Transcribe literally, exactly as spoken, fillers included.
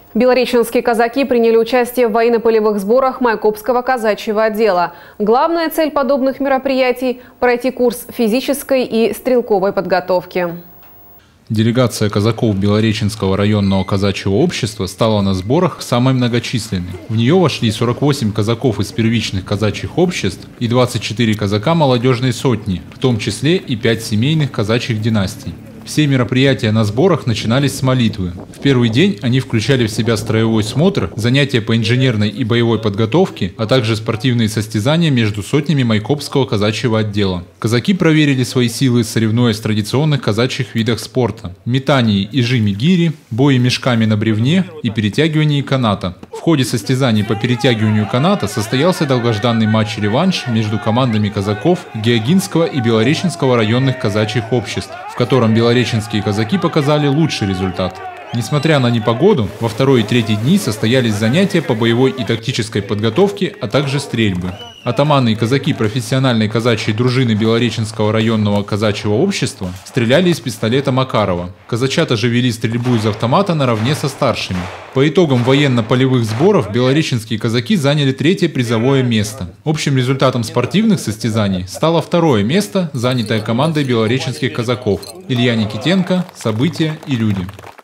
Белореченские казаки приняли участие в военно-полевых сборах Майкопского казачьего отдела. Главная цель подобных мероприятий – пройти курс физической и стрелковой подготовки. Делегация казаков Белореченского районного казачьего общества стала на сборах самой многочисленной. В нее вошли сорок восемь казаков из первичных казачьих обществ и двадцать четыре казака молодежной сотни, в том числе и пять семейных казачьих династий. Все мероприятия на сборах начинались с молитвы. В первый день они включали в себя строевой смотр, занятия по инженерной и боевой подготовке, а также спортивные состязания между сотнями Майкопского казачьего отдела. Казаки проверили свои силы, соревнуясь в традиционных казачьих видах спорта – метании и жиме гири, бое мешками на бревне и перетягивании каната. В ходе состязаний по перетягиванию каната состоялся долгожданный матч-реванш между командами казаков Геогинского и Белореченского районных казачьих обществ, в котором белореченские казаки показали лучший результат. Несмотря на непогоду, во второй и третий дни состоялись занятия по боевой и тактической подготовке, а также стрельбы. Атаманы и казаки профессиональной казачьей дружины Белореченского районного казачьего общества стреляли из пистолета Макарова. Казачата же вели стрельбу из автомата наравне со старшими. По итогам военно-полевых сборов белореченские казаки заняли третье призовое место. Общим результатом спортивных состязаний стало второе место, занятое командой белореченских казаков. Илья Никитенко, события и люди.